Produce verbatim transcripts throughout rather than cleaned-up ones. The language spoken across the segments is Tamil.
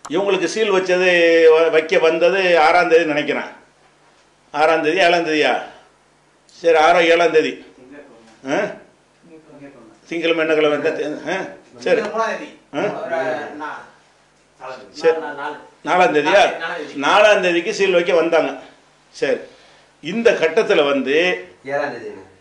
இவங்களுக்கு சீல் வச்சது வைக்க வந்தது ஆறாம் தேதி நினைக்கிறேன். ஆறாம் தேதி ஏழாம் தேதியா? சரி, ஆறாம் ஏழாம் தேதி திங்கிழமை என்ன கிழமை? சரி சரி நாலாம் தேதியா? நாலாம் தேதிக்கு சீல் வைக்க வந்தாங்க. சரி, இந்த கட்டத்தில் வந்து ஏழாம்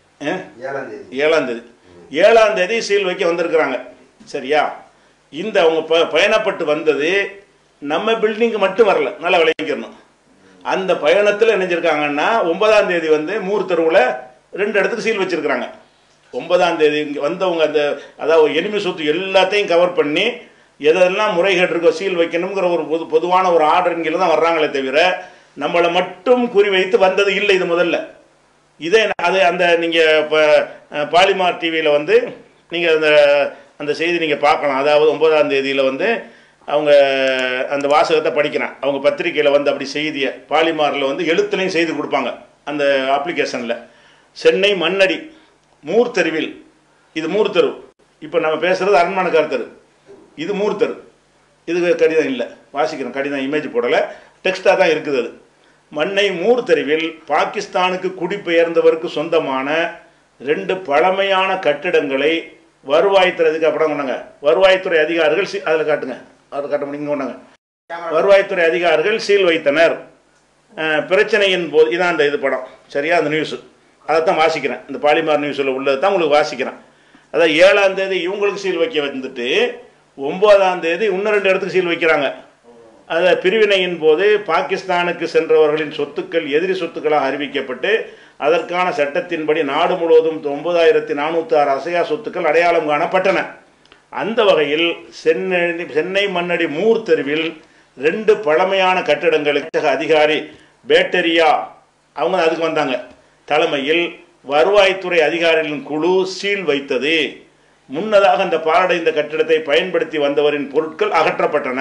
தேதி ஏழாம் தேதி சீல் வைக்க வந்திருக்கிறாங்க. சரியா? இந்த அவங்க ப பயணப்பட்டு வந்தது நம்ம பில்டிங்கு மட்டும் வரல, நல்லா விளைவிக்கணும். அந்த பயணத்தில் நினைஞ்சிருக்காங்கன்னா ஒன்பதாம் தேதி வந்து மூர் தெருவில் ரெண்டு இடத்துக்கு சீல் வச்சிருக்கிறாங்க. ஒன்பதாம் தேதி இங்கே வந்தவங்க அந்த அதாவது எனிமி சொத்து எல்லாத்தையும் கவர் பண்ணி எதெல்லாம் முறைகேடு இருக்கோ சீல் வைக்கணுங்கிற ஒரு பொது பொதுவான ஒரு ஆர்டருங்கில தான் வர்றாங்களே தவிர நம்மளை மட்டும் குறிவைத்து வந்தது இல்லை. இது முதல்ல இதே அது அந்த நீங்கள் இப்போ பாலிமார் டிவியில் வந்து நீங்கள் அந்த அந்த செய்தி நீங்கள் பார்க்கலாம். அதாவது ஒன்பதாம் தேதியில் வந்து அவங்க அந்த வாசகத்தை படிக்கிறேன். அவங்க பத்திரிகையில் வந்து அப்படி செய்தியை பாலிமாரில் வந்து எழுத்துலையும் செய்து கொடுப்பாங்க அந்த அப்ளிகேஷனில். சென்னை மண்ணடி மூர் தெருவில், இது மூர் தெரு, இப்போ நம்ம பேசுகிறது அரண்மனைக்கார் தெரு, இது மூர் தெரு. இது கடிதம் இல்லை, வாசிக்கிறோம், கடிதம் இமேஜ் போடலை, டெக்ஸ்டாக தான் இருக்குது. அது மண்ணை மூர் தெருவில் பாகிஸ்தானுக்கு குடிபெயர்ந்தவருக்கு சொந்தமான ரெண்டு பழமையான கட்டிடங்களை வருவாய்த்துறைக்கு அப்புறம் கொண்டாங்க வருவாய்த்துறை அதிகாரிகள் அதில் காட்டுங்க, அதில் காட்ட முடியுங்க கொண்டாங்க வருவாய்த்துறை அதிகாரிகள் சீல் வைத்தனர். பிரச்சனையின் போது இதான் அந்த இது படம். சரியா? அந்த நியூஸு அதைத்தான் வாசிக்கிறேன். இந்த பாலிமார் நியூஸில் உள்ளது தான் உங்களுக்கு வாசிக்கிறேன். அதான் ஏழாம் தேதி இவங்களுக்கு சீல் வைக்க வந்துட்டு ஒன்பதாம் தேதி இன்னும் ரெண்டு இடத்துக்கு சீல் வைக்கிறாங்க. அந்த பிரிவினையின் போது பாகிஸ்தானுக்கு சென்றவர்களின் சொத்துக்கள் எதிரி சொத்துக்களாக அறிவிக்கப்பட்டு அதற்கான சட்டத்தின்படி நாடு முழுவதும் ஒன்பதாயிரத்தி நானூற்றி ஆறு அசையா சொத்துக்கள் அடையாளம் காணப்பட்டன. அந்த வகையில் சென்னை சென்னை மண்ணடி மூர் தெருவில் ரெண்டு பழமையான கட்டிடங்களுக்கு அதிகாரி பேட்டரியா அவங்க அதுக்கு வந்தாங்க தலைமையில் வருவாய்த்துறை அதிகாரிகளின் குழு சீல் வைத்தது. முன்னதாக அந்த பாழடைந்த கட்டிடத்தை பயன்படுத்தி வந்தவரின் பொருட்கள் அகற்றப்பட்டன.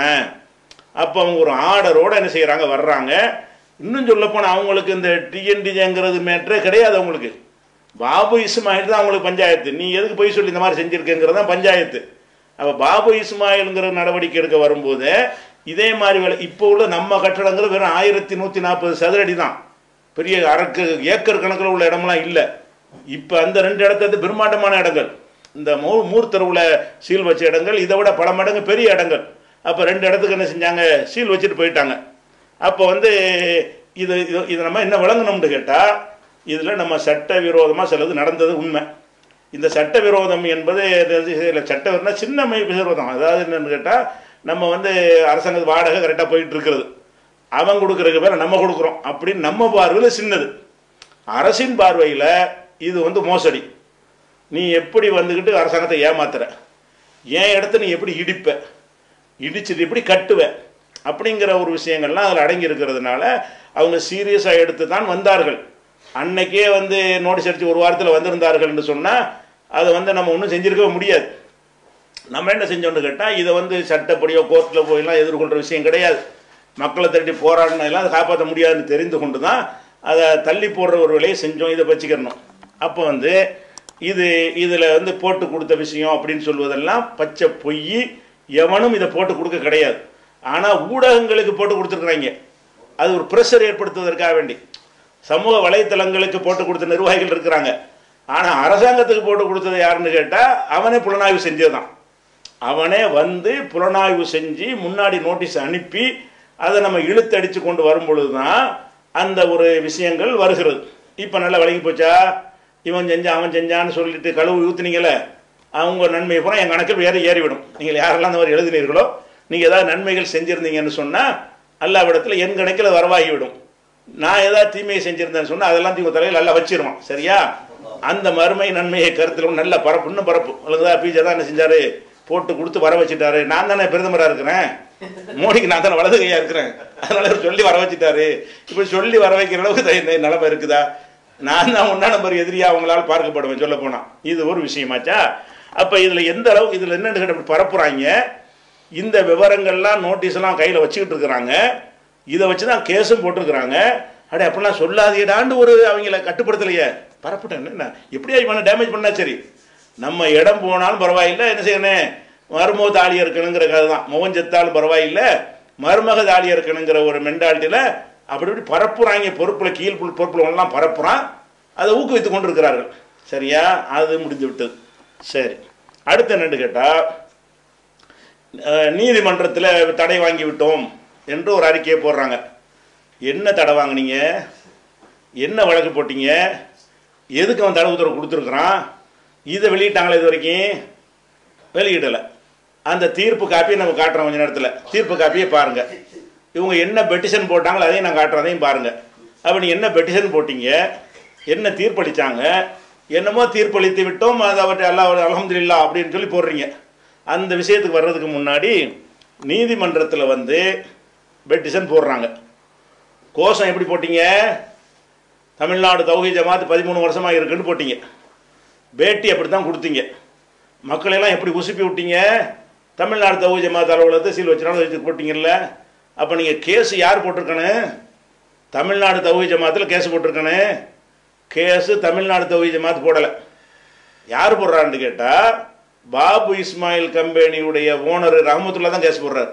அப்போ அவங்க ஒரு ஆர்டரோடு என்ன செய்கிறாங்க, வர்றாங்க. இன்னும் சொல்லப்போனால் அவங்களுக்கு இந்த டிஎன்டிஜேங்கிறது மேட்ரே கிடையாது. அவங்களுக்கு பாபு இஸ்மாயில் தான் அவங்களுக்கு பஞ்சாயத்து. நீ எதுக்கு போய் சொல்லி இந்த மாதிரி செஞ்சுருக்கேங்கிறது தான் பஞ்சாயத்து. அப்போ பாபு இஸ்மாயிலுங்கிற நடவடிக்கை எடுக்க வரும்போது இதே மாதிரி வேலை இப்போ உள்ள நம்ம கட்டடங்கிறது வெறும் ஆயிரத்தி நூற்றி நாற்பது சதுரடி தான், பெரிய அரக்கு ஏக்கர் கணக்கில் உள்ள இடமெல்லாம் இல்லை. இப்போ அந்த ரெண்டு இடத்துல பிரம்மாண்டமான இடங்கள், இந்த மூ மூர் தெருவில் சீல் வச்ச இடங்கள் இதை விட பல மடங்கு பெரிய இடங்கள். அப்போ ரெண்டு இடத்துக்கு என்ன செஞ்சாங்க, சீல் வச்சுட்டு போயிட்டாங்க. அப்போ வந்து இது இது நம்ம என்ன விளங்கணும்னு கேட்டால் இதில் நம்ம சட்ட விரோதமாக சிலது நடந்தது உண்மை. இந்த சட்ட விரோதம் என்பது சட்ட விரோதம்னா சின்ன விரோதம். அதாவது என்னென்னு கேட்டால் நம்ம வந்து அரசாங்க வாடகை கரெக்டாக போயிட்டு இருக்கிறது, அவன் கொடுக்குறதுக்கு பேர் நம்ம கொடுக்குறோம் அப்படின்னு நம்ம பார்வையில் சின்னது. அரசின் பார்வையில் இது வந்து மோசடி. நீ எப்படி வந்துக்கிட்டு அரசாங்கத்தை ஏமாத்துற, என் இடத்த நீ எப்படி இடிப்ப, இடிச்சுட்டு எப்படி கட்டுவ அப்படிங்கிற ஒரு விஷயங்கள்லாம் அதில் அடங்கி இருக்கிறதுனால அவங்க சீரியஸாக எடுத்து தான் வந்தார்கள். அன்னைக்கே வந்து நோட்டீஸ் அடித்து ஒரு வாரத்தில் வந்திருந்தார்கள்னு சொன்னால் அதை வந்து நம்ம ஒன்றும் செஞ்சுருக்க முடியாது. நம்ம என்ன செஞ்சோன்னு கேட்டால் இதை வந்து சட்டப்படியோ கோர்ட்டில் போயெல்லாம் எதிர்கொள்கிற விஷயம் கிடையாது. மக்களை திரட்டி போராடினெல்லாம் அதை காப்பாற்ற முடியாதுன்னு தெரிந்து கொண்டு தான் அதை தள்ளி போடுற ஒரு வேலையை செஞ்சோம். இதை வச்சுக்கிறணும். அப்போ வந்து இது இதில் வந்து போட்டு கொடுத்த விஷயம் அப்படின்னு சொல்வதெல்லாம் பச்சை பொய். எவனும் இதை போட்டு கொடுக்க கிடையாது. ஆனால் ஊடகங்களுக்கு போட்டு கொடுத்துருக்குறாங்க. அது ஒரு ப்ரெஷர் ஏற்படுத்துவதற்காக வேண்டி சமூக வலைத்தளங்களுக்கு போட்டு கொடுத்த நிர்வாகிகள் இருக்கிறாங்க. ஆனால் அரசாங்கத்துக்கு போட்டு கொடுத்தது யாருன்னு கேட்டால் அவனே புலனாய்வு செஞ்சதுதான். அவனே வந்து புலனாய்வு செஞ்சு முன்னாடி நோட்டீஸ் அனுப்பி அதை நம்ம இழுத்தடித்து கொண்டு வரும் பொழுது தான் அந்த ஒரு விஷயங்கள் வருகிறது. இப்போ நல்லா விளங்கி போச்சா, இவன் செஞ்சான் அவன் செஞ்சான்னு சொல்லிட்டு கழுவு ஊற்றுனீங்களே, அவங்க நன்மை பூரா என் கணக்கில் வேறு ஏறிவிடும். நீங்கள் யாரெல்லாம் அந்த மாதிரி எழுதினீர்களோ நீங்கள் ஏதாவது நன்மைகள் செஞ்சுருந்தீங்கன்னு சொன்னால் அல்லாவிடத்தில் என் கணக்கில் வரவாகிவிடும். நான் ஏதாவது தீமையை செஞ்சுருந்தேன்னு சொன்னால் அதெல்லாம் தீமை தலையில் நல்லா வச்சிருவான். சரியா? அந்த மறுமை நன்மையை கருத்தில் நல்ல பரப்பு இன்னும் பரப்பு ஒழுங்குதா. பிஜே தான் என்ன செஞ்சார், போட்டு கொடுத்து வர வச்சுட்டாரு. நான் தானே பிரதமராக இருக்கிறேன், மோடிக்கு நான் தானே வலது கையாக இருக்கிறேன், அதனால சொல்லி வர வச்சுட்டாரு. இப்படி சொல்லி வர வைக்கிற அளவுக்கு நிலைமை இருக்குதா? நான் தான் ஒன்றா நம்பர் எதிரியாக அவங்களால் பார்க்கப்படுவேன் சொல்ல போனால். இது ஒரு விஷயமாச்சா? அப்போ இதில் எந்த அளவுக்கு இதில் என்னென்னு கேட்ட பரப்புகிறாங்க. இந்த விவரங்கள்லாம் நோட்டீஸ்லாம் கையில் வச்சுக்கிட்டு இருக்கிறாங்க. இதை வச்சு தான் கேஸும் போட்டிருக்கிறாங்க. அடே அப்படிலாம் சொல்லாதீடாண்டு ஒரு அவங்கள கட்டுப்படுத்தலையே, பரப்பிட்டேன் என்ன எப்படியா இவனை டேமேஜ் பண்ணால் சரி. நம்ம இடம் போனாலும் பரவாயில்லை, என்ன செய்யணும், மருமோ தாலி இருக்கணுங்கிற கதை தான். முகம் செத்தாலும் பரவாயில்லை, மருமக தாலியாக இருக்கணுங்கிற ஒரு மென்டாலிட்டியில் அப்படி இப்படி பரப்புறாங்க. பொறுப்பில் கீழ் பொறுப்பில் ஒன்றெல்லாம் பரப்புறான். அதை ஊக்குவித்து கொண்டு இருக்கிறார்கள். சரியா? அது முடிஞ்சு விட்டது. சரி, அடுத்து என்னன்னு கேட்டால், நீதிமன்றத்தில் தடை வாங்கி விட்டோம் என்று ஒரு அறிக்கையை போடுறாங்க. என்ன தடை வாங்கினீங்க? என்ன வழக்கு போட்டீங்க? எதுக்கு அவன் தடை உத்தரவு கொடுத்துருக்குறான்? இதை வெளியிட்டாங்களே இது வரைக்கும்? வெளியிடலை. அந்த தீர்ப்பு காப்பியை நம்ம காட்டுறோம் கொஞ்ச நேரத்தில். தீர்ப்பு காப்பியை பாருங்கள். இவங்க என்ன பெட்டிஷன் போட்டாங்களோ அதையும் நான் காட்டுறேன், அதையும் பாருங்கள். அப்போ நீங்கள் என்ன பெட்டிஷன் போட்டீங்க, என்ன தீர்ப்பளித்தாங்க, என்னமோ தீர்ப்பளித்து விட்டோம், அது அவற்றை அல்லா அல்ஹம்துலில்லாஹ் அப்படின்னு சொல்லி போடுறீங்க. அந்த விஷயத்துக்கு வர்றதுக்கு முன்னாடி நீதிமன்றத்தில் வந்து பெட்டிஷன் போடுறாங்க. கோஷம் எப்படி போட்டீங்க? தமிழ்நாடு தௌஹீத் ஜமாத் பதிமூணு வருஷமாக இருக்குன்னு போட்டீங்க. பேட்டி அப்படி தான் கொடுத்தீங்க. மக்களெல்லாம் எப்படி உசுப்பி விட்டீங்க? தமிழ்நாடு தௌஹீத் ஜமாத் அலுவலகத்தை சீல் வச்சுனாலும் வச்சு போட்டிங்கல்ல. அப்போ நீங்கள் கேஸு யார் போட்டிருக்கணும்? தமிழ்நாடு தௌஹீத் ஜமாத்தில் கேஸு போட்டிருக்கணும். கேஸு தமிழ்நாடு தௌஹீத் ஜமாத் போடலை. யார் போடுறான்னு கேட்டால், பாபு இஸ்மாயில் கம்பெனியுடைய ஓனர் ரஹமத்துல்லா தான் கேஸ் போடுறாரு.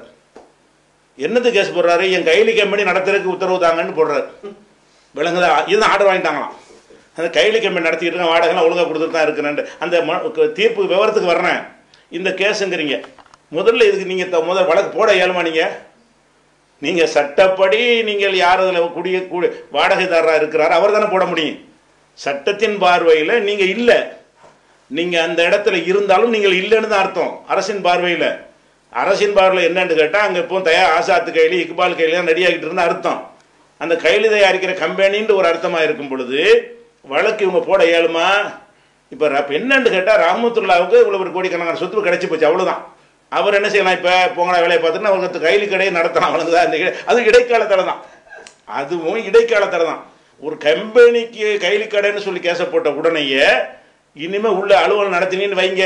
என்னது கேஸ் போடுறாரு? என் கைலி கம்பெனி நடத்துறதுக்கு உத்தரவு தாங்கன்னு போடுறாரு. விலங்குதா? இதுதான் ஆர்டர் வாங்கிட்டாங்களாம். அந்த கைலி கம்பெனி நடத்திக்கிட்டு இருக்க வாடகைலாம் ஒழுங்காக கொடுத்துட்டு தான் இருக்குன்னு அந்த தீர்ப்பு விவரத்துக்கு வர்றேன். இந்த கேஸுங்கிறீங்க. முதல்ல இதுக்கு நீங்கள் முதல் வழக்கு போட இயலுமா? நீங்கள் நீங்கள் சட்டப்படி நீங்கள் யார் அதில் குடிய கூடி வாடகைதாரராக இருக்கிறார் அவர் தானே போட முடியும். சட்டத்தின் பார்வையில் நீங்கள் இல்லை. நீங்கள் அந்த இடத்துல இருந்தாலும் நீங்கள் இல்லைன்னு தான் அர்த்தம். அரசின் பார்வையில் அரசின் பார்வையில் என்னன்னு கேட்டால், அங்கே இப்போ தயார் ஆசாத்து கைலி இக்பால் கைலிலாம் ரெடியாகிட்டு இருந்தால் அர்த்தம். அந்த கைலி தயாரிக்கிற கம்பெனின்ற ஒரு அர்த்தமாக இருக்கும் பொழுது வழக்கு இவங்க போட இயலுமா? இப்போ என்னன்னு கேட்டால், ரஹமத்துல்லாவுக்கு இவ்வளோ ஒரு கோடிக்கணக்கான சொத்து கிடச்சி போச்சு, அவ்வளோதான். அவர் என்ன செய்யலாம்? இப்போ போங்கடா வேலையை பார்த்துட்டு அவங்க கைலி கடையை நடத்தலாம், அவ்வளோதான். அந்த அது இடைக்கால தடை தான். அதுவும் இடைக்கால தடை தான். ஒரு கம்பெனிக்கு கைலி கடைன்னு சொல்லி கேச போட்ட உடனேயே இனிமேல் உள்ள அலுவலகம் நடத்தினு வைங்க,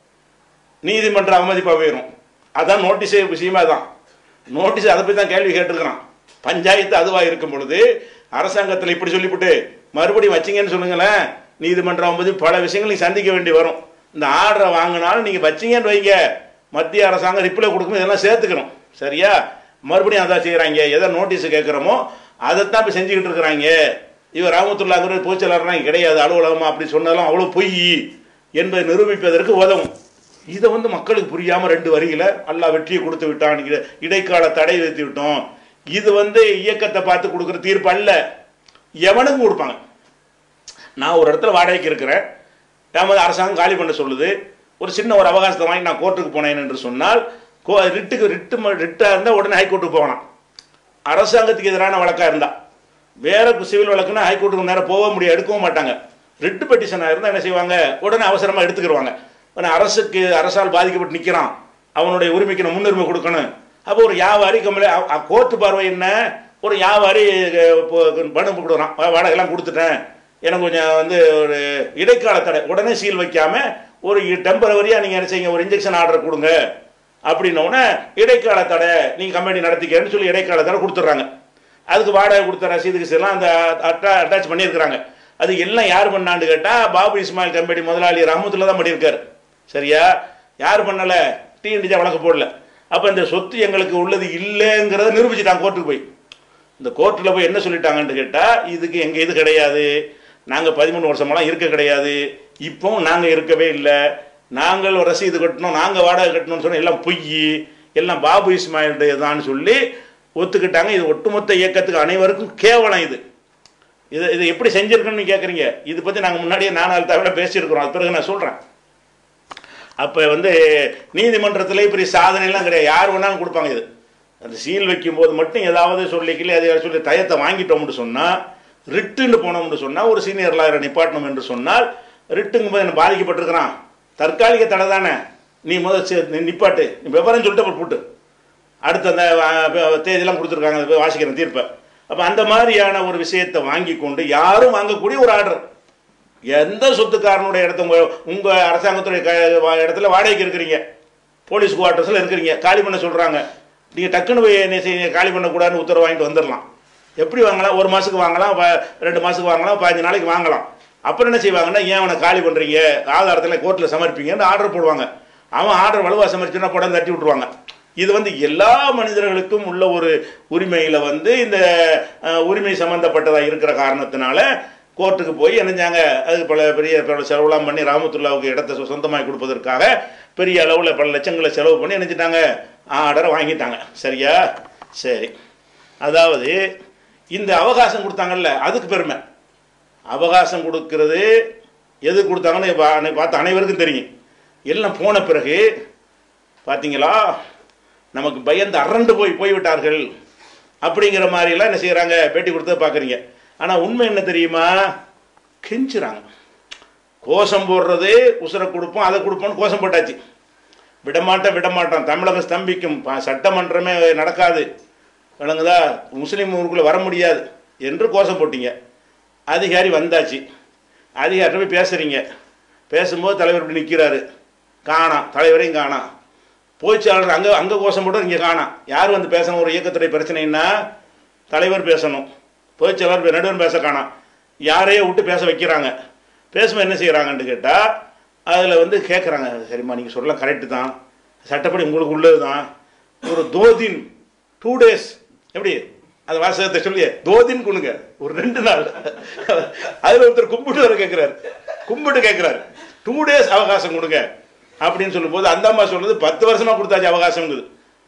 நீதிமன்ற அவமதிப்பாக போயிடும். அதான் நோட்டீஸே விஷயமா தான். நோட்டீஸ் அதை பற்றி தான் கேள்வி கேட்டிருக்கிறான். பஞ்சாயத்து அதுவாக இருக்கும் பொழுது அரசாங்கத்தில் இப்படி சொல்லிவிட்டு மறுபடியும் வச்சிங்கன்னு சொல்லுங்களேன், நீதிமன்ற அவமதிப்பு பல விஷயங்கள் நீங்கள் சந்திக்க வேண்டி வரும். இந்த ஆர்டரை வாங்கினாலும் நீங்கள் வச்சிங்கன்னு வைங்க, மத்திய அரசாங்கம் ரிப்ளை கொடுக்கும், இதெல்லாம் சேர்த்துக்கணும். சரியா? மறுபடியும் அதான் செய்கிறாங்க. எதை நோட்டீஸ் கேட்குறோமோ அதைத்தான் இப்போ செஞ்சுக்கிட்டு இருக்கிறாங்க. இவர் ரஹமத்துல்லாஹ்ங்கிற பொதுச்செயலாளர்னா கிடையாது, அலுவலகமா அப்படி சொன்னாலும் அவ்வளோ பொய் என்பதை நிரூபிப்பதற்கு உதவும். இதை வந்து மக்களுக்கு புரியாமல் ரெண்டு வரியில் அல்லாஹ் வெற்றியை கொடுத்து விட்டான், இடைக்கால தடை வைத்து விட்டோம். இது வந்து இயக்கத்தை பார்த்து கொடுக்குற தீர்ப்பு அல்ல, எவனுக்கும் கொடுப்பாங்க. நான் ஒரு இடத்துல வாடகைக்கு இருக்கிறேன், ஏமாவது அரசாங்கம் காலி பண்ண சொல்லுது, ஒரு சின்ன ஒரு அவகாசத்தை வாங்கி நான் கோர்ட்டுக்கு போனேன் என்று சொன்னால், கோ ரிட்டுக்கு ரிட்டு ரிட்டாக இருந்தால் உடனே ஹைகோர்ட்டுக்கு போகலாம். அரசாங்கத்துக்கு எதிரான வழக்காக இருந்தால், வேற சிவில் வழக்குன்னா ஹைகோர்ட்டுக்கு நேரம் போக முடியாது, எடுக்கவும் மாட்டாங்க. ரிட்டு பெட்டிஷனாக இருந்தால் என்ன செய்வாங்க? உடனே அவசரமாக எடுத்துக்கிடுவாங்க. அரசுக்கு அரசால் பாதிக்கப்பட்டு நிற்கிறான், அவனுடைய உரிமைக்கு நான் முன்னுரிமை கொடுக்கணும். அப்போ ஒரு வியாபாரி கம்பெனி கோர்ட்டு பார்வை என்ன? ஒரு வியாபாரி பணம் கொடுக்குறான், வாடகைலாம் கொடுத்துட்டேன், எனக்கு கொஞ்சம் வந்து ஒரு இடைக்கால தடை, உடனே சீல் வைக்காமல் ஒரு டெம்பரவரியாக நீங்கள் என்ன செய்யுங்க, ஒரு இன்ஜெக்ஷன் ஆர்டர் கொடுங்க அப்படின்னோடனே இடைக்கால தடை நீங்கள் கம்பெனி நடத்திக்கன்னு சொல்லி இடைக்கால தடை கொடுத்துட்றாங்க. அதுக்கு வாடகை கொடுத்த ரசீதுக்கு எல்லாம் அந்த அட்டா அட்டாச் பண்ணியிருக்கிறாங்க. அது எல்லாம் யார் பண்ணான்னு கேட்டால், பாபு இஸ்மாயில் கம்பெனி முதலாளி ரஹமத்துல்லா தான் பண்ணியிருக்காரு. சரியா? யார் பண்ணலை? டிஎன்டிஜா வழக்கு போடல. அப்போ இந்த சொத்து எங்களுக்கு உள்ளது இல்லைங்கிறத நிரூபிச்சுட்டாங்க கோர்ட்டுக்கு போய். இந்த கோர்ட்டில் போய் என்ன சொல்லிட்டாங்கன்னு கேட்டால், இதுக்கு எங்கள் இது கிடையாது, நாங்கள் பதிமூணு வருஷமெல்லாம் இருக்க கிடையாது, இப்போவும் நாங்கள் இருக்கவே இல்லை, நாங்கள் ஒரு ரசீது கட்டணும், நாங்கள் வாடகை கட்டணும்னு சொன்னால் எல்லாம் பொய், எல்லாம் பாபு இஸ்மாயிலுடைய தான் சொல்லி ஒத்துக்கிட்டாங்க. இது ஒட்டுமொத்த இயக்கத்துக்கு அனைவருக்கும் கேவலம். இது இது இது எப்படி செஞ்சுருக்குன்னு கேட்குறீங்க. இது பற்றி நாங்கள் முன்னாடியே நாலு தவிர பேசியிருக்கிறோம், அது பிறகு நான் சொல்கிறேன். அப்போ வந்து நீதிமன்றத்தில் இப்படி சாதனைலாம் கிடையாது, யார் வேணாலும் கொடுப்பாங்க. இது அந்த சீல் வைக்கும் போது மட்டும் ஏதாவது சொல்லிக்கல அதை சொல்லி தயத்தை வாங்கிட்டோம்னு சொன்னால், ரிட்டுன்னு போனோம்னு சொன்னால், ஒரு சீனியர் லாயரை நிப்பாட்டணும் என்று சொன்னால், ரிட்டுங்கும் போது என்ன பாதிக்கப்பட்டிருக்கிறான், தற்காலிக தடை தானே, நீ முதல் நிப்பாட்டு, நீ விவரம் சொல்லிட்டு அப்புறம் போட்டு அடுத்த அந்த தேதியெல்லாம் கொடுத்துருக்காங்க, வாசிக்கிறேன் தீர்ப்பை. அப்போ அந்த மாதிரியான ஒரு விஷயத்தை வாங்கி கொண்டு யாரும் வாங்கக்கூடிய ஒரு ஆர்டர். எந்த சொத்துக்காரனுடைய இடத்த உங்கள் அரசாங்கத்துடைய இடத்துல வாடகைக்கு இருக்கிறீங்க, போலீஸ் குவார்ட்டர்ஸில் இருக்கிறீங்க, காலி பண்ண சொல்கிறாங்க, நீங்கள் டக்குன்னு போய் என்ன செய்ய காலி பண்ணக்கூடாதுன்னு உத்தரவு வாங்கிட்டு வந்துடலாம். எப்படி வாங்கலாம்? ஒரு மாதத்துக்கு வாங்கலாம், ரெண்டு மாதத்துக்கு வாங்கலாம், பதினஞ்சு நாளைக்கு வாங்கலாம். அப்புறம் என்ன செய்வாங்கன்னா, ஏன் அவனை காலி பண்ணுறீங்க, ஆதாரத்தில் கோர்ட்டில் சமர்ப்பிங்கன்னு ஆர்டர் போடுவாங்க. அவன் ஆர்டர் வலுவாக சமர்ப்பிச்சுன்னா படம் தட்டி விட்ருவாங்க. இது வந்து எல்லா மனிதர்களுக்கும் உள்ள ஒரு உரிமையில் வந்து இந்த உரிமை சம்மந்தப்பட்டதாக இருக்கிற காரணத்தினால கோர்ட்டுக்கு போய் என்னஞ்சாங்க அதுக்கு பல பெரிய பல செலவுலாம் பண்ணி ராமத்துல்லாவுக்கு இடத்தை சொந்தமாகி கொடுப்பதற்காக பெரிய அளவில் பல லட்சங்களை செலவு பண்ணி நினைச்சிட்டாங்க ஆர்டரை வாங்கிட்டாங்க. சரியா? சரி. அதாவது இந்த அவகாசம் கொடுத்தாங்கல்ல அதுக்கு பெருமை. அவகாசம் கொடுக்கறது எது கொடுத்தாங்கன்னு பார்த்து அனைவருக்கும் தெரியும். எல்லாம் போன பிறகு பார்த்தீங்களா நமக்கு பயந்து அரண்டு போய் போய்விட்டார்கள் அப்படிங்கிற மாதிரிலாம் என்ன செய்கிறாங்க பேட்டி கொடுத்ததை பார்க்குறீங்க. ஆனால் உண்மை என்ன தெரியுமா? கெஞ்சுறாங்க. கோஷம் போடுறது உசுரை கொடுப்போம் அதை கொடுப்போம்னு கோஷம் போட்டாச்சு. விடமாட்டோம் விடமாட்டோம் தமிழகம் ஸ்தம்பிக்கும், சட்டமன்றமே நடக்காது, விளங்குதா, முஸ்லீம் ஊருக்குள்ளே வர முடியாது என்று கோஷம் போட்டீங்க. அதிகாரி வந்தாச்சு. அதிகாரி போய் பேசுகிறீங்க. பேசும்போது தலைவர் இப்படி நிற்கிறாரு. காணாம், தலைவரையும் காணாம். போய்ச்சாளர் அங்கே அங்கே கோஷம் போட்டு இங்கே காணாம். யார் வந்து பேசணும்? ஒரு இயக்கத்துடைய பிரச்சனைன்னா தலைவர் பேசணும், பொதுச்செயலாளர் நடுவர் பேச காணாம். யாரையோ விட்டு பேச வைக்கிறாங்க. பேசும்போது என்ன செய்கிறாங்கன்னு கேட்டால் அதில் வந்து கேட்குறாங்க, சரிம்மா நீங்கள் சொல்லலாம் கரெக்டு தான், சட்டப்படி உங்களுக்கு உள்ளது தான், ஒரு தோதின் டூ டேஸ் எப்படி அந்த வாசகத்தை சொல்லி தோதின் கொடுங்க ஒரு ரெண்டு நாள். அதில் ஒருத்தர் கும்பிட்டு வர கேட்குறாரு, கும்பிட்டு கேட்குறாரு டூ டேஸ் அவகாசம் கொடுங்க அப்படின்னு சொல்லும்போது அந்த அம்மா சொல்றது பத்து வருஷமா கொடுத்தாச்சு அவகாசம்ங்குது.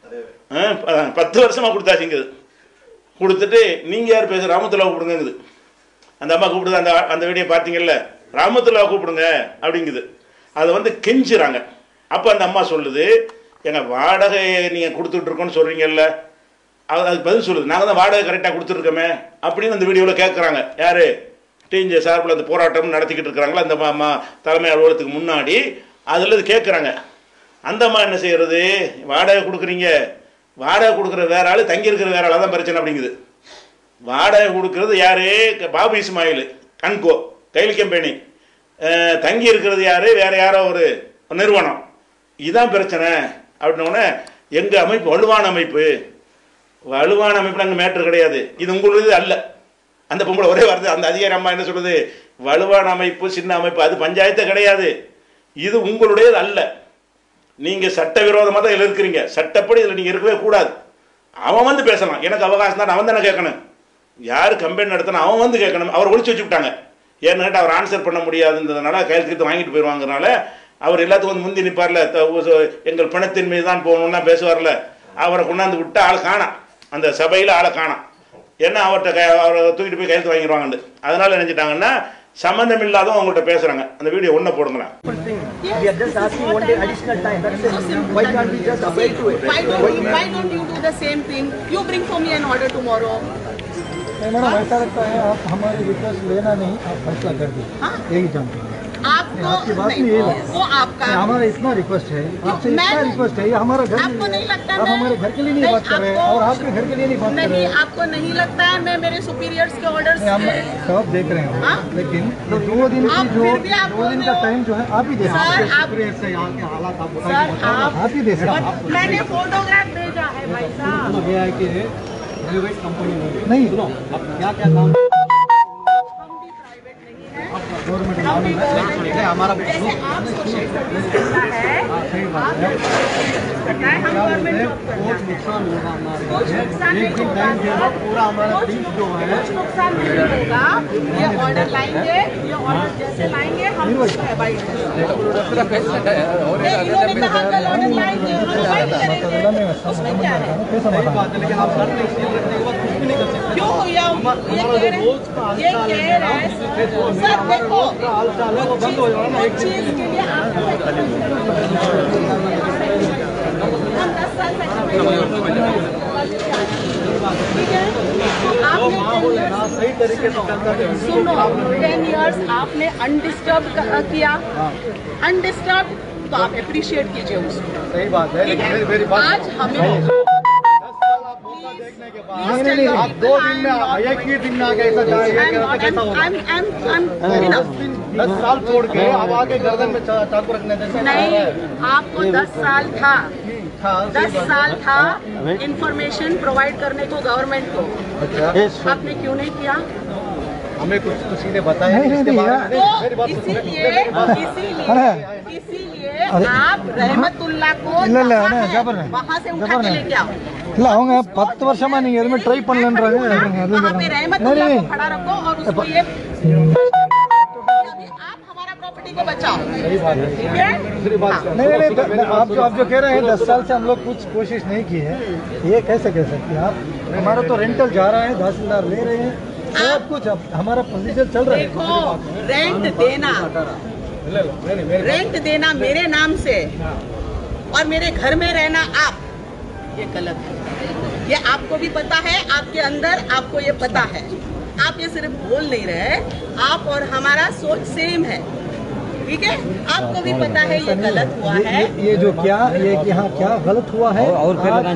பத்து வருஷமா கொடுத்தாச்சுங்குது. கொடுத்துட்டு நீங்க யார் பேச ராமத்துல்லா கூப்பிடுங்குது. அந்த அம்மா கூப்பிடுது. அந்த அந்த வீடியோ பார்த்தீங்கல்ல, ராமத்துல்லா கூப்பிடுங்க அப்படிங்குது. அதை வந்து கெஞ்சுறாங்க. அப்போ அந்த அம்மா சொல்லுது, எங்க வாடகை நீங்க கொடுத்துட்டு இருக்கோன்னு சொல்றீங்கல்ல, அதுக்கு பதில் சொல்லுது, நாங்கள் தான் வாடகை கரெக்டாக கொடுத்துருக்கோமே அப்படின்னு அந்த வீடியோவில் கேட்குறாங்க. யாரு? டிஎன்ஜே சார்பில் அந்த போராட்டம் நடத்திக்கிட்டு இருக்கிறாங்களா அந்த தலைமை அலுவலகத்துக்கு முன்னாடி அதில் இது கேட்குறாங்க. அந்த அம்மா என்ன செய்யறது? வாடகை கொடுக்குறீங்க, வாடகை கொடுக்குற வேற ஆள், தங்கி இருக்கிற வேற ஆள் தான் பிரச்சனை அப்படிங்குது. வாடகை கொடுக்கறது யாரு? பாபு இஸ்மாயில் கன்கோ கைல் கம்பெனி. தங்கி இருக்கிறது யாரு? வேற யாரோ ஒரு நிறுவனம். இதுதான் பிரச்சனை அப்படின்னோடனே எங்கள் அமைப்பு வலுவான அமைப்பு, வலுவான அமைப்பு அங்கே மேட்ரு கிடையாது, இது உங்களுது அல்ல. அந்த பொம்பளை ஒரே வார்த்தை அந்த அதிகாரி அம்மா என்ன சொல்லுது? வலுவான அமைப்பு சின்ன அமைப்பு அது பஞ்சாயத்து கிடையாது, இது உங்களுடையது அல்ல. நீங்க சட்டவிரோதமாக தான் இதில் இருக்கிறீங்க, சட்டப்படி இதில் நீங்க இருக்கவே கூடாது. அவன் வந்து பேசலாம், எனக்கு அவகாசம் தான், அவன் தானே கேட்கணும். யார் கம்பெனி நடத்தினா அவன் வந்து கேட்கணும். அவர் ஒழிச்சு வச்சு விட்டாங்க. ஏன்னு கேட்டால் அவர் ஆன்சர் பண்ண முடியாதுன்றதுனால கையெழுத்து வாங்கிட்டு போயிடுவாங்கிறனால அவர் எல்லாத்துக்கும் வந்து முந்தி நிற்பார்ல, எங்கள் பிணத்தின் மீது தான் போகணும்னா பேசுவார்ல, அவரை கொண்டாந்து விட்டு ஆள் காணாம், அந்த சபையில் ஆளை காணாம். ஏன்னா அவர்கிட்ட அவரை தூக்கிட்டு போய் கையெழுத்து வாங்கிடுவாங்க. அதனால நினைச்சிட்டாங்கன்னா சம்பந்தம் இல்லாதவங்க அவங்கள்ட்ட பேசுறாங்க. அந்த வீடியோ ஒண்ணு போடுங்களேன். We are just asking one day additional time. That's it. Why can't we just abide to it? Why don't you why don't you do the same thing? You bring for me an order tomorrow. Madam ऐसा लगता है आप हमारी रिक्वेस्ट लेना नहीं, आप फैसला कर दीजिए, यही जानते हैं आपको आपकी बात नहीं, नहीं वो आपका हमारा इतना रिक्वेस्ट है, आपसे इतना रिक्वेस्ट है, ये हमारा घर आपको नहीं लगता आप हमारे घर के लिए नहीं बात कर रहे हैं और आपके घर के लिए नहीं बात कर रहे नहीं, हैं। आपको नहीं लगता है मैं मेरे सुपीरियर्स के ऑर्डर्स हम सब देख रहे हैं, लेकिन दो दिन की जो दो दिन का टाइम जो है आप ही दे सकते हैं। हालात आप बताइए, आप ही दे सकते हैं। मैंने फोटोग्राफ भेजा है भाई साहब। ये है कि प्राइवेट कंपनी नहीं, सुनो अब क्या क्या काम गवर्नमेंट हमारा जैसे आप सोशल सर्विस करता है, हम गवर्नमेंट बहुत नुकसान होगा हमारे, कुछ नुकसान नहीं एक दिन होगा टाइम देगा पूरा हमारा टीम जो है कुछ नुकसान नहीं होगा। ये ऑर्डर लाएंगे, ये ऑर्डर जैसे लाएंगे हम अबाइड करेंगे। इन्होंने कहा कल ऑर्डर लाएंगे हम अबाइड करेंगे, उसमें क्या है? लेकिन आप सर ने सील रखने के बाद कुछ भी नहीं कर सकते। क्यों भैया ये कह रहे ये कह रहे हैं सर देखो वो बंद हो जाएगा ना एक चीज के लिए आपको हम दस साल सही तरीके से चलता है। सुनो टेन इयर्स आपने अनडिस्टर्ब किया, अनडिस्टर्ब तो आप अप्रिशिएट कीजिए उसको। सही बात है, लेकिन मेरी बात आज हमें देखने के बाद नहीं नहीं आप दो दिन में एक ही दिन में आगे ऐसा जाएगा कैसा होगा? दस साल छोड़ के अब आगे गर्दन में चाकू रखने देते नहीं, आपको दस साल था, दस साल था इंफॉर्मेशन प्रोवाइड करने को गवर्नमेंट को, आपने क्यों नहीं किया? हमें कुछ तो सीधे बताया तो इसीलिए इसीलिए इसीलिए आप रहमतुल्लाह को वहाँ से उठा के लेके आओ। இல்ல அவங்க பத்து வருஷமா நீங்க எதுவுமே ட்ரை பண்ணலன்றாங்க वहाँ पे रहमतुल्लाह को खड़ा रखो और उसको ये आप हमारा प्रॉपर्टी को बचाओ। ठीक है? नहीं नहीं नहीं आप जो आप जो कह रहे हैं दस साल से हम लोग कुछ कोशिश नहीं की है, ये कैसे कह सकते हैं आप? हमारा तो रेंटल जा रहा है, तहसीलदार ले रहे हैं, सब कुछ हमारा प्रोसीजर चल रहा है। देखो, रेंट देना रेंट देना मेरे नाम से और मेरे घर में रहना आप, ये गलत है। ये आपको भी पता है, आपके अंदर आपको ये पता है। आप ये सिर्फ बोल नहीं रहे, आप और हमारा सोच सेम है। ठीक है? आपको भी पता है ये गलत हुआ ये, है। ये, ये जो क्या ये यहाँ क्या गलत हुआ है और कल आज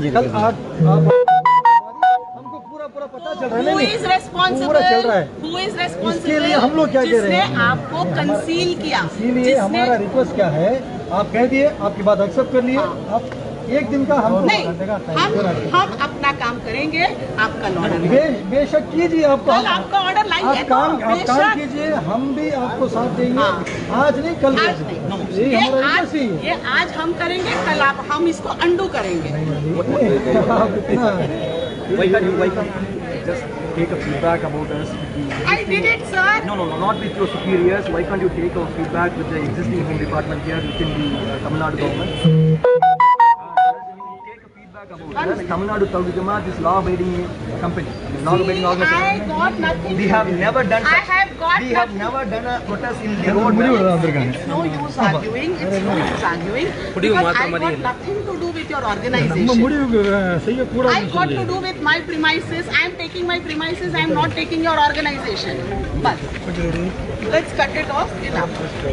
हमको पूरा पूरा पता चल रहा है। Who is responsible? पूरा चल रहा है। Who is responsible? इसके लिए हम लोग क्या कह रहे हैं? जिसने आपको कंसील किया, इसीलिए हमारा रिक्वेस्ट क्या है, आप कह दिए, आपकी बात एक्सेप्ट कर लिए, आप एक दिन का हम नहीं, हम हम अपना काम करेंगे। आपका ऑर्डर बे, बेशक कीजिए, आपको कल आपका ऑर्डर लाएंगे आप काम आप काम कीजिए, हम भी आपको साथ देंगे। हाँ। आज नहीं कल आज नहीं, ये ये हमारा आज रिक्वेस्ट ही है। ये आज हम करेंगे, कल आप हम इसको अंडू करेंगे। आप इतना Why can't you, why can't you just take a feedback about us? I did it, sir. No, no, no, not with your superiors. Why can't you take a feedback with the existing home department here within the uh, Tamil Nadu government? Uh, take a feedback about us. Tamil Nadu Tawhid Jamaat is law-abiding company, law-abiding I organization. got nothing. We have never done. I have got We have nothing. never done a protest in the road. It's no use arguing. It's no use arguing. Because I got nothing to do with your நம்ம organization. முடிவுக்கு செய்யக்கூடாது. I got to do with my premises. I am taking my premises. I am not taking your organization. But let's cut it off. Enough.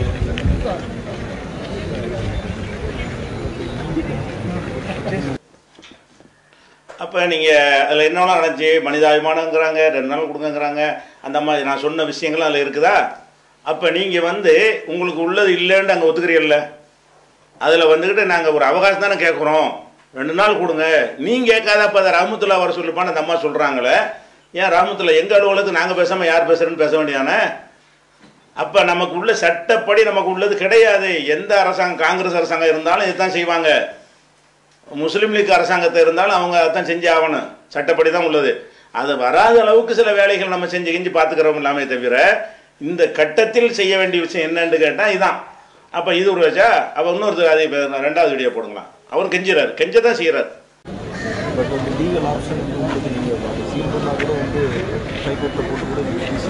அப்போ நீங்கள் அதில் என்னென்ன நடந்துச்சு, மனிதாபிமானங்கிறாங்க, ரெண்டு நாள் கொடுங்கங்கிறாங்க, அந்த மாதிரி நான் சொன்ன விஷயங்களும் அதில் இருக்குதா? அப்போ நீங்கள் வந்து உங்களுக்கு உள்ளது இல்லைன்னு அங்கே ஒத்துக்கிறீல்ல, அதில் வந்துக்கிட்டு நாங்கள் ஒரு அவகாசம் தானே கேட்குறோம், ரெண்டு நாள் கொடுங்க, நீங்கள் கேட்காதப்போ அதை ராமத்துல்லா வர சொல்லுப்பான்னு அந்த அம்மா சொல்கிறாங்களே, ஏன் ராமத்துல்லா எங்கள் அலுவலகத்துக்கு நாங்கள் பேசாமல் யார் பேசுகிறேன்னு பேச வேண்டியதானே? அப்போ நமக்கு உள்ள சட்டப்படி நமக்கு உள்ளது கிடையாது. எந்த அரசாங்கம், காங்கிரஸ் அரசாங்கம் இருந்தாலும் இதுதான் செய்வாங்க, முஸ்லீம் லீக் அரசாங்கத்தை இருந்தாலும் அவங்க அதான் செஞ்சு ஆகணும், சட்டப்படி தான் உள்ளது. அது வராத அளவுக்கு சில வேலைகள் நம்ம செஞ்சு செஞ்சு பார்த்துக்கிறோம் இல்லாமே தவிர இந்த கட்டத்தில் செய்ய வேண்டிய விஷயம் என்னன்னு கேட்டால் இதுதான். அப்போ இது ஒரு வச்சா அப்போ இன்னொருத்தர் அதை ரெண்டாவது வீடியோ போடுங்களாம், அவர் கெஞ்சிறாரு, கெஞ்ச தான் செய்கிறார். பட் வந்து லீகல் ஆப்ஷன் வந்து நீங்கள் சீல் பண்ணால் கூட வந்து ஹைகோர்ட்டில் போட்டு கூட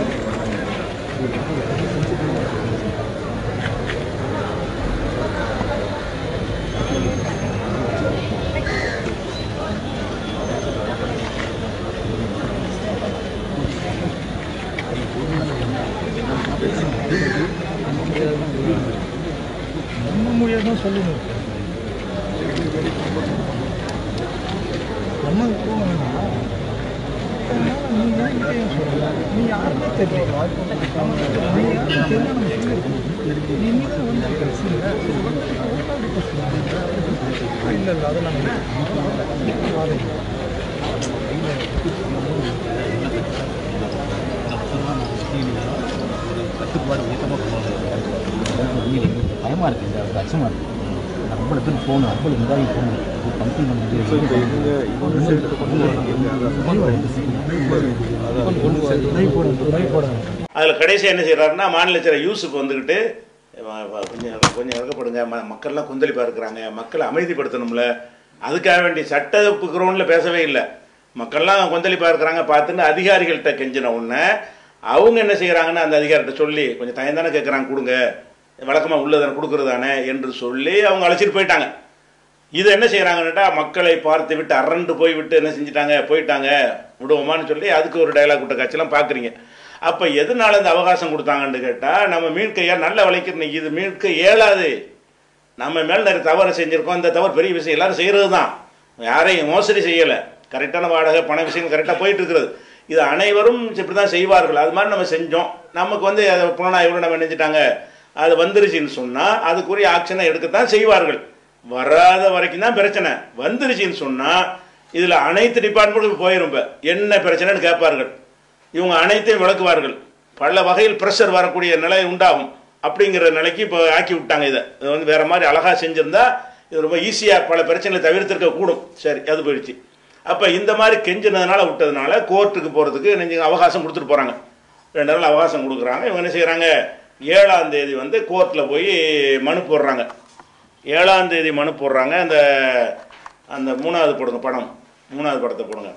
நம்ம மொழியை தான் சொல்லணும். நம்ம நீ யாருமே தெரியல, நீ யாரும் தெரியல, நம்ம சொல்லியிருக்கோம், நீ தான் வந்து இல்லை இல்லை அதை நம்ம கட்டுப்பாடு உயர்த்தமாக போவாங்க. பயமாக இருக்குது, அது அச்சமாக இருக்குது. அவ்வளோ பேர் போகணும், அவ்வளோ இதாகி போகணும், ஒரு கம்பெனி வந்து அதில் கடைசியாக என்ன செய்கிறாருன்னா, மாநில செயலர் யூசுப் வந்துக்கிட்டு கொஞ்சம் கொஞ்சம் இறக்கப்படுங்க, ம மக்கள்லாம் கொந்தளிப்பாக இருக்கிறாங்க, மக்களை அமைதிப்படுத்தணும்ல, அதுக்காக வேண்டிய சட்ட கிரௌண்டில் பேசவே இல்லை, மக்கள்லாம் கொந்தளிப்பாக இருக்கிறாங்க பார்த்துன்னு அதிகாரிகள்கிட்ட கெஞ்சின உடனே அவங்க என்ன செய்கிறாங்கன்னா அந்த அதிகாரிகிட்ட சொல்லி கொஞ்சம் தயம் தானே கேட்குறாங்க, கொடுங்க, வழக்கமாக உள்ளதானே கொடுக்குறதானே என்று சொல்லி அவங்க அழைச்சிட்டு போயிட்டாங்க. இது என்ன செய்கிறாங்கன்னுட்டா, மக்களை பார்த்து விட்டு அரண்டு போய் விட்டு என்ன செஞ்சிட்டாங்க, போயிட்டாங்க, விடுவோமான்னு சொல்லி அதுக்கு ஒரு டைலாக் விட்ட காட்சியெல்லாம் பார்க்குறீங்க. அப்போ எதனால இந்த அவகாசம் கொடுத்தாங்கன்னு கேட்டால், நம்ம மீட்க நல்ல வளைக்கு இது மீட்க இயலாது, நம்ம மேலே நிறைய தவறு செஞ்சுருக்கோம், இந்த தவறு பெரிய விஷயம், எல்லோரும் செய்கிறது தான், யாரையும் மோசடி செய்யலை, கரெக்டான வாடகை பண விஷயம் கரெக்டாக போயிட்டு இருக்கிறது, இது அனைவரும் இப்படி தான் செய்வார்கள், அது மாதிரி நம்ம செஞ்சோம், நமக்கு வந்து அதை புலனாய்வு நம்ம நினைச்சிட்டாங்க, அது வந்துருச்சுன்னு சொன்னால் அதுக்குரிய ஆக்ஷனை எடுக்கத்தான் செய்வார்கள். வராத வரைக்கும் தான் பிரச்சனை, வந்துருச்சுன்னு சொன்னால் இதில் அனைத்து டிபார்ட்மெண்ட்டுக்கும் போயிரும், என்ன பிரச்சனைன்னு கேட்பார்கள், இவங்க அனைத்தையும் விளக்குவார்கள், பல வகையில் ப்ரெஷர் வரக்கூடிய நிலை உண்டாகும். அப்படிங்கிற நிலைக்கு இப்போ ஆக்கி விட்டாங்க. இதை இது வந்து வேறு மாதிரி அழகாக செஞ்சுருந்தா இது ரொம்ப ஈஸியாக பல பிரச்சனைகளை தவிர்த்திருக்க கூடும். சரி, அது போயிடுச்சு. அப்போ இந்த மாதிரி கெஞ்சினதுனால விட்டதுனால கோர்ட்டுக்கு போகிறதுக்கு நீங்கள் அவகாசம் கொடுத்துட்டு போகிறாங்க. ரெண்டு நாள் அவகாசம் கொடுக்குறாங்க. இவங்க என்ன செய்கிறாங்க, ஏழாம் தேதி வந்து கோர்ட்டில் போய் மனு போடுறாங்க. ஏழாம் தேதி மனு போடுறாங்க. அந்த அந்த மூணாவது போடுங்க படம், மூணாவது படத்தை போடுங்க.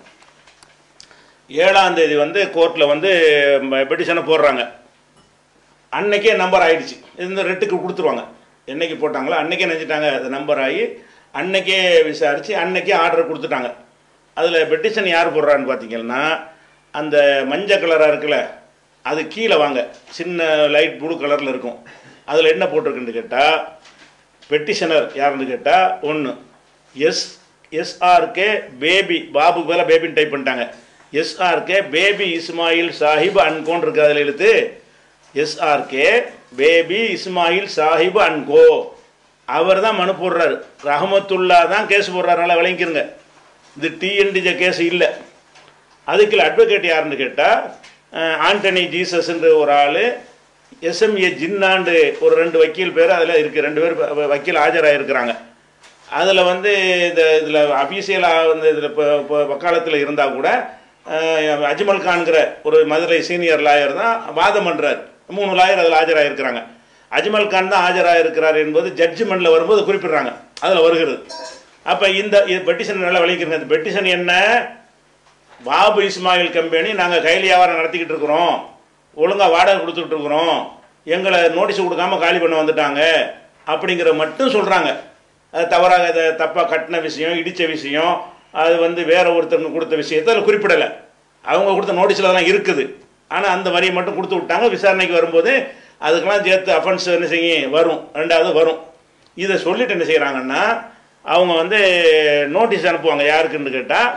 ஏழாம் தேதி வந்து கோர்ட்டில் வந்து பெட்டிஷனை போடுறாங்க. அன்னைக்கே நம்பர் ஆயிடுச்சு. இந்த ரெட்டுக்கு கொடுத்துருவாங்க. என்னைக்கு போட்டாங்களோ அன்னைக்கே நினச்சிட்டாங்க அது நம்பர் ஆகி அன்னைக்கே விசாரித்து அன்னைக்கே ஆர்டர் கொடுத்துட்டாங்க. அதில் பெட்டிஷன் யார் போடுறான்னு பார்த்தீங்கன்னா, அந்த மஞ்சள் கலராக இருக்குல்ல அது கீழே வாங்க, சின்ன லைட் ப்ளூ கலரில் இருக்கும். அதில் என்ன போட்டிருக்குன்னு கேட்டால், பெட்டிஷனர் யாருன்னு கேட்டால் ஒன்று எஸ் எஸ்ஆர்கே பேபி, பாபுக்கு மேலே பேபின்னு டைப் பண்ணிட்டாங்க. எஸ்ஆர்கே பேபி இஸ்மாயில் சாஹிப் அன்கோன்னு இருக்குது. அதில் எழுத்து SRK Baby Ismail Sahib and co. அவர் தான் மனு போடுறாரு. ரஹமத்துல்லா தான் கேஸ் போடுறாருனால விளங்கிக்கிறங்க. இது டிஎன்டிஜே கேஸ் இல்லை. அதுக்கு அட்வொகேட் யாருன்னு கேட்டால் ஆண்டனி ஜீசஸ்ன்ற ஒரு ஆள், எஸ்எம்ஏ ஜின்னாண்டு ஒரு ரெண்டு வக்கீல் பேர் அதில் இருக்குது. ரெண்டு பேர் வக்கீல் ஆஜராகிருக்கிறாங்க. அதில் வந்து இந்த இதில் அஃபீஷியலாக வந்து இதில் இப்போ இப்போ வக்காலத்தில் இருந்தால் கூட அஜ்மல் கான்கிற ஒரு மதுரை சீனியர் லாயர் தான் வாதம் பண்ணுறார். மூணு லாயர் அதில் ஆஜராகிருக்கிறாங்க. அஜ்மல் கான் தான் ஆஜராகிருக்கிறார் என்பது ஜட்ஜ்மெண்ட்டில் வரும்போது குறிப்பிட்றாங்க. அதில் வருகிறது. அப்போ இந்த பெட்டிஷன் நல்லா விளைவிக்கிறங்க. இந்த பெட்டிஷன் என்ன, பாபு இஸ்மாயில் கம்பெனி நாங்கள் கையில் வியாபாரம் நடத்திக்கிட்டு இருக்கிறோம், ஒழுங்காக வாடகை கொடுத்துக்கிட்டு இருக்கிறோம், எங்களை நோட்டீஸ் கொடுக்காமல் காலி பண்ண வந்துட்டாங்க அப்படிங்கிற மட்டும் சொல்கிறாங்க. அது தவறாக அதை தப்பாக கட்டின விஷயம், இடித்த விஷயம், அது வந்து வேற ஒருத்தருக்கு கொடுத்த விஷயத்தை அதில் குறிப்பிடலை. அவங்க கொடுத்த நோட்டீஸில் தான் இருக்குது. ஆனால் அந்த வரியை மட்டும் கொடுத்து விட்டாங்க. விசாரணைக்கு வரும்போது அதுக்கெல்லாம் சேர்த்து அஃபென்ஸ் என்ன செய்யும் வரும், ரெண்டாவது வரும். இதை சொல்லிட்டு என்ன செய்கிறாங்கன்னா, அவங்க வந்து நோட்டீஸ் அனுப்புவாங்க. யாருக்குன்னு கேட்டால்,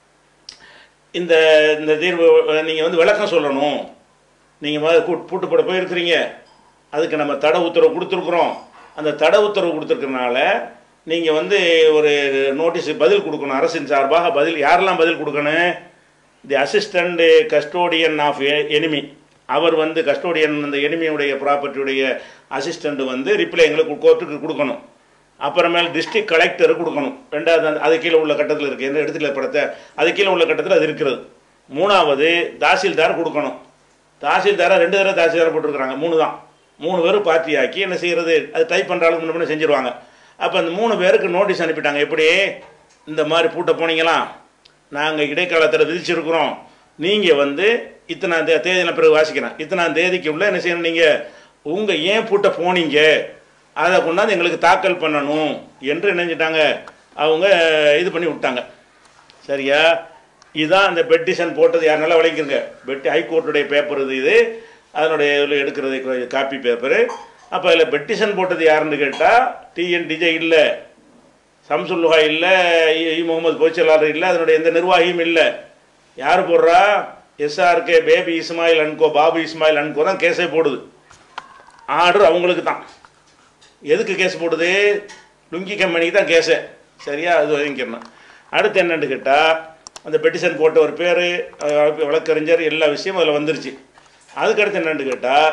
இந்த இந்த தீர்வு நீங்கள் வந்து விளக்கம் சொல்லணும், நீங்கள் பூட்டு போட போயிருக்கிறீங்க, அதுக்கு நம்ம தடை உத்தரவு கொடுத்துருக்குறோம், அந்த தடை உத்தரவு கொடுத்துருக்கறனால நீங்கள் வந்து ஒரு நோட்டீஸ் பதில் கொடுக்கணும். அரசின் சார்பாக பதில் யாரெல்லாம் பதில் கொடுக்கணும், the assistant custodian of enemy, அவர் வந்து கஸ்டோடியன் அந்த எனிமியுடைய ப்ராப்பர்ட்டியுடைய அசிஸ்டண்ட் வந்து ரிப்ளை எங்களுக்கு கோர்ட்டுக்கு கொடுக்கணும். அப்புறமேல் டிஸ்ட்ரிக்ட் கலெக்டர் கொடுக்கணும். ரெண்டாவது அது கீழே உள்ள கட்டத்தில் இருக்குது. என்ன இடத்துல படத்தை அது கீழே உள்ள கட்டத்தில் அது இருக்கிறது. மூணாவது தாசில்தார் கொடுக்கணும். தாசில்தாரை ரெண்டு தடவை தாசில்தார் போட்டிருக்கிறாங்க. மூணு தான், மூணு பேரும் பார்ட்டி ஆக்கி என்ன செய்கிறது, அது டைப் பண்ணுற அளவுக்கு முன்ன செஞ்சுருவாங்க. அப்போ அந்த மூணு பேருக்கு நோட்டீஸ் அனுப்பிட்டாங்க. எப்படி, இந்த மாதிரி பூட்ட போனீங்களா, நாங்கள் இடைக்காலத்தில் விதிச்சிருக்கிறோம், நீங்கள் வந்து இத்தனாம் தே தேதியில் பிறகு வாசிக்கிறேன், இத்தனாம் தேதிக்கு உள்ள என்ன செய்யணும், நீங்கள் உங்கள் ஏன் பூட்ட போனீங்க அதை கொண்டாந்து எங்களுக்கு தாக்கல் பண்ணணும் என்று நினைச்சிட்டாங்க. அவங்க இது பண்ணி விட்டாங்க. சரியா, இதுதான் அந்த பெட்டிஷன் போட்டது. யார் நல்லா விளங்கிருங்க. பெட்டி ஹைகோர்ட்டுடைய பேப்பர் இது, இது அதனுடைய இதில் எடுக்கிறது காப்பி பேப்பரு. அப்போ அதில் பெட்டிஷன் போட்டது யாருன்னு கேட்டால் டிஎன்டிஜே இல்லை, சம்சுல்லுஹா இல்லை, இ முகமது பொய்ச்சலாளர் இல்லை, அதனுடைய எந்த நிர்வாகியும் இல்லை. யார் போடுறா, SRK Baby Ismail and co, Babu Ismail and co தான் கேஸே போடுது. ஆர்டர் அவங்களுக்கு தான். எதுக்கு கேஸ் போடுது, லுங்கி கம்பெனிக்கு தான் கேஸு. சரியா, அது வாங்கிக்கிறேன். அடுத்து என்னென்னு கேட்டால், அந்த பெட்டிஷன் போட்ட ஒரு பேர், வழக்கறிஞர், எல்லா விஷயமும் அதில் வந்துருச்சு. அதுக்கடுத்து என்னென்னு கேட்டால்,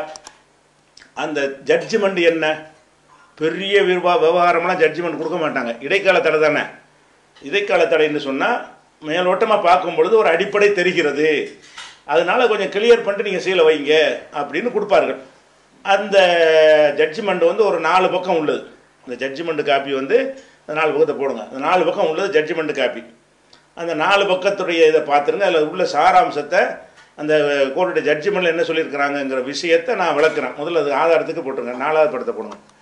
அந்த ஜட்ஜ்மெண்ட் என்ன, பெரிய விவா விவகாரம்லாம் ஜட்ஜ்மெண்ட் கொடுக்க மாட்டாங்க. இடைக்கால தடை தானே. இடைக்கால தடைன்னு சொன்னால் மேலோட்டமாக பார்க்கும் பொழுது ஒரு அடிப்படை தெரிகிறது, அதனால் கொஞ்சம் கிளியர் பண்ணிட்டு நீங்கள் சீலை வைங்க அப்படின்னு கொடுப்பார்கள். அந்த ஜட்ஜ்மெண்ட் வந்து ஒரு நாலு பக்கம் உள்ளது. அந்த ஜட்ஜ்மெண்ட் காப்பி வந்து அந்த நாலு பக்கத்தை போடுங்க. அந்த நாலு பக்கம் உள்ளது ஜட்ஜ்மெண்ட் காப்பி. அந்த நாலு பக்கத்துடைய இதை பார்த்துருங்க. அதில் உள்ள சாராம்சத்தை, அந்த கோர்ட்டுடைய ஜட்ஜ்மெண்ட்டில் என்ன சொல்லியிருக்கிறாங்கங்கிற விஷயத்தை நான் விளக்குறேன். முதல்ல அது ஆதாரத்துக்கு போட்டுருங்க. நாலாவது படத்தை போடுங்க.